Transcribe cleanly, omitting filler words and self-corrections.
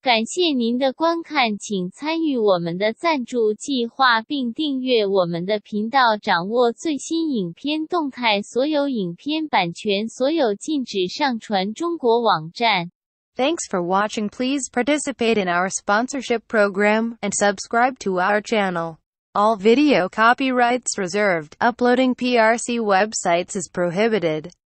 感谢您的观看，请参与我们的赞助计划并订阅我们的频道，掌握最新影片动态。所有影片版权所有，禁止上传中国网站。 Thanks for watching. Please participate in our sponsorship program and subscribe to our channel. All video copyrights reserved. Uploading PRC websites is prohibited.